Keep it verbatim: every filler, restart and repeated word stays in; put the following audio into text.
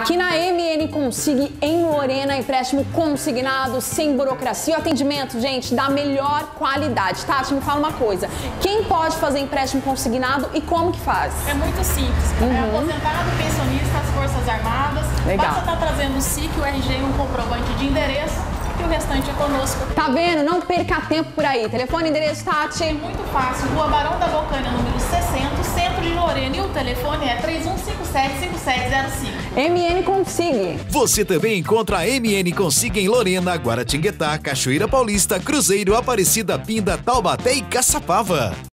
Aqui na M N Consig, em Lorena, empréstimo consignado, sem burocracia. O atendimento, gente, da melhor qualidade. Tati, me fala uma coisa. Quem pode fazer empréstimo consignado e como que faz? É muito simples. Uhum. É aposentado, pensionista, as Forças Armadas. Legal. Basta estar trazendo o S I C, o R G e um comprovante de endereço e o restante é conosco. Tá vendo? Não perca tempo por aí. Telefone, endereço, Tati? É muito fácil. Rua Barão da Bocaina, número sessenta, centro de Lorena. E o telefone é três um cinco sete, cinco sete zero cinco. M N Consig. Você também encontra a M N Consig em Lorena, Guaratinguetá, Cachoeira Paulista, Cruzeiro, Aparecida, Pinda, Taubaté e Caçapava.